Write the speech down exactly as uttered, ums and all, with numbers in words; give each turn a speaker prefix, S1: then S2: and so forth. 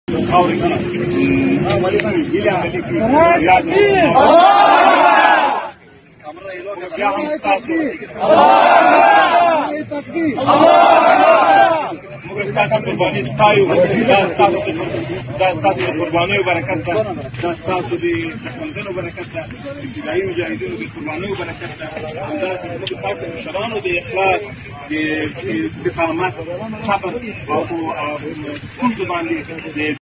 S1: موږ ستاسو قرباني ستایو. دا ستاسو دا ستاسو د قربانیو برکت ده، دا ستاسو د ځواکمندانو برکت ده، د ابتدایي مجاهدینو د قربانیو برکت ده. همداسې زموږ تاسو مشرانو د اخلاص، د استقامت، صبر او ستونزو باندې د